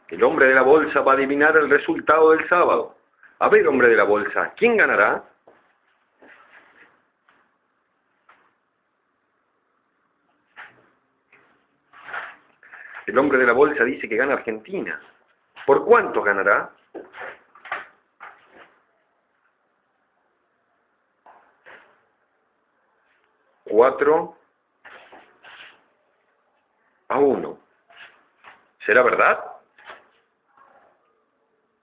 El hombre de la bolsa va a adivinar el resultado del sábado. A ver, hombre de la bolsa, ¿quién ganará? El hombre de la bolsa dice que gana Argentina. ¿Por cuánto ganará? 4-1. ¿Será verdad?